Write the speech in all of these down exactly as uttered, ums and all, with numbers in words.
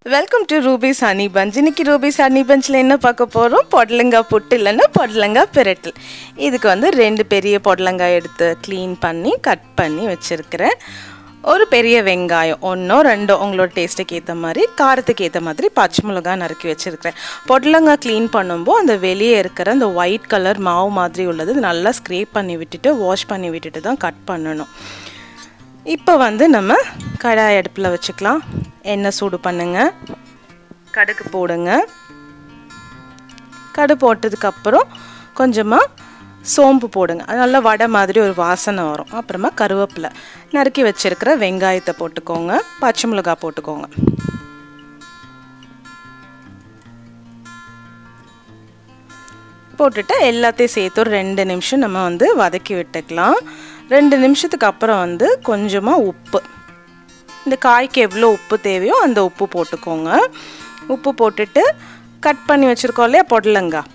Welcome to Ruby's Honey Bunch. இன்னைக்கு Ruby's Honey Bunchல என்ன பார்க்க போறோம்? Podalanga Puttu இல்லனா Podalanga Piratal. இதுக்கு வந்து ரெண்டு பெரிய பொடலங்காய் எடுத்து க்ளீன் பண்ணி கட் பண்ணி வச்சிருக்கேன். ஒரு பெரிய வெங்காயம் ஒண்ணோ ரெண்டோ உங்களோட டேஸ்ட்டுக்கு ஏத்த மாதிரி காரத்துக்கு ஏத்த மாதிரி பச்சை மிளகாய் நறுக்கி வச்சிருக்கேன். பொடலங்காய் க்ளீன் பண்ணும்போது அந்த வெளியே இருக்கிற அந்த ஒயிட் கலர் மாவு மாதிரி உள்ளது நல்லா ஸ்க்ரேப் பண்ணி விட்டுட்டு வாஷ் பண்ணி விட்டுட்டு தான் கட் பண்ணணும். இப்போ வந்து நம்ம கடாய் அடுப்புல வச்சுக்கலாம். எண்ணெய் சூடு பண்ணுங்க. கடுகு போடுங்க. கடு போட்டதுக்கு அப்புறம் கொஞ்சமா சோம்பு போடுங்க. அது நல்ல வடை மாதிரி ஒரு வாசனை வரும். அப்புறமா கருவேப்பிலை நறுக்கி வச்சிருக்கிற வெங்காயத்தை போட்டுக்கோங்க. பச்சை மிளகாய் போட்டுக்கோங்க. போட்டுட்டு எல்லாத்தையும் சேர்த்து ஒரு ரெண்டு நிமிஷம் நம்ம வந்து வதக்கி விட்டுக்கலாம். ரெண்டு நிமிஷத்துக்கு அப்புறம் வந்து கொஞ்சமா உப்பு, இந்த காய்க்கு எவ்வளோ உப்பு தேவையோ அந்த உப்பு போட்டுக்கோங்க. உப்பு போட்டுட்டு கட் பண்ணி வச்சிருக்கோம் இல்லையா பொடலங்காய்,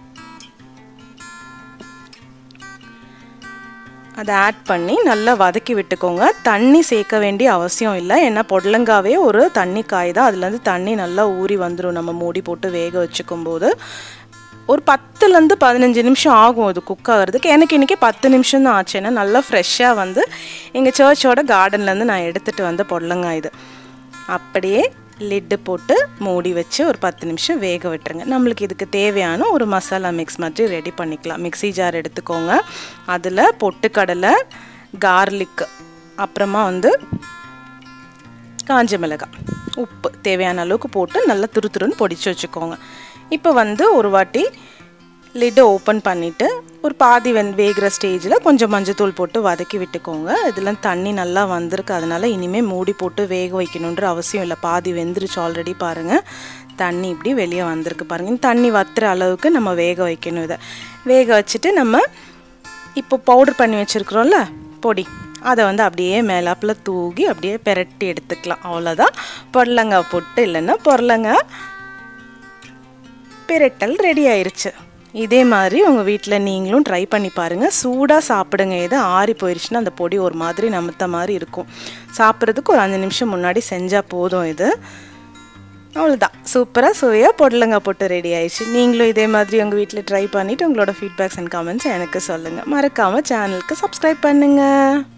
அதை ஆட் பண்ணி நல்லா வதக்கி விட்டுக்கோங்க. தண்ணி சேர்க்க வேண்டிய அவசியம் இல்லை, ஏன்னா பொடலங்காவே ஒரு தண்ணி காய் தான். அதுலேருந்து தண்ணி நல்லா ஊறி வந்துடும் நம்ம மூடி போட்டு வேக வச்சுக்கும் போது. ஒரு பத்துலேருந்து பதினஞ்சு நிமிஷம் ஆகும் இது குக் ஆகிறதுக்கு. எனக்கு இன்றைக்கி பத்து நிமிஷம் தான் ஆச்சு. ஏன்னா நல்லா ஃப்ரெஷ்ஷாக வந்து எங்கள் சர்ச்சோட கார்டன்லேருந்து நான் எடுத்துகிட்டு வந்த பொடலங்காய் இது. அப்படியே லிட்டு போட்டு மூடி வச்சு ஒரு பத்து நிமிஷம் வேக விட்டுருங்க. நம்மளுக்கு இதுக்கு தேவையான ஒரு மசாலா மிக்ஸ் மாதிரி ரெடி பண்ணிக்கலாம். மிக்ஸி ஜார் எடுத்துக்கோங்க. அதில் பொட்டுக்கடலை, கார்லிக், அப்புறமா வந்து காஞ்ச மிளகாய், உப்பு தேவையான அளவுக்கு போட்டு நல்லா துரு துருன்னு பொடிச்சு வச்சுக்கோங்க. இப்போ வந்து ஒரு வாட்டி லிட்டை ஓப்பன் பண்ணிவிட்டு ஒரு பாதி வெந் வேகிற ஸ்டேஜில் கொஞ்சம் மஞ்சத்தூள் போட்டு வதக்கி விட்டுக்கோங்க. இதெல்லாம் தண்ணி நல்லா வந்திருக்கு, அதனால் இனிமேல் மூடி போட்டு வேக வைக்கணுன்ற அவசியம் இல்லை. பாதி வெந்துருச்சு ஆல்ரெடி. பாருங்கள், தண்ணி இப்படி வெளியே வந்திருக்கு பாருங்கள். இந்த தண்ணி வத்துற அளவுக்கு நம்ம வேக வைக்கணும். இதை வேக வச்சுட்டு நம்ம இப்போ பவுடர் பண்ணி வச்சுருக்குறோம்ல பொடி, அதை வந்து அப்படியே மேலாப்பில் தூக்கி அப்படியே பெரட்டி எடுத்துக்கலாம். அவ்வளோதான், பொடலங்காய் புட்டு இல்லைன்னா பொடலங்காய் பிரட்டல் ரெடி ஆயிடுச்சு. இதே மாதிரி உங்கள் வீட்டில் நீங்களும் ட்ரை பண்ணி பாருங்கள். சூடாக சாப்பிடுங்க. எது ஆறி போயிடுச்சுன்னா அந்த பொடி ஒரு மாதிரி நமத்த மாதிரி இருக்கும். சாப்பிட்றதுக்கு ஒரு அஞ்சு நிமிஷம் முன்னாடி செஞ்சால் போதும். இது அவ்வளோதான், சூப்பராக சுவையாக பொடலங்காய் போட்டு ரெடி ஆயிடுச்சு. நீங்களும் இதே மாதிரி உங்கள் வீட்டில் ட்ரை பண்ணிவிட்டு உங்களோட ஃபீட்பேக்ஸ் அண்ட் கமெண்ட்ஸ் எனக்கு சொல்லுங்கள். மறக்காமல் சேனலுக்கு சப்ஸ்கிரைப் பண்ணுங்கள்.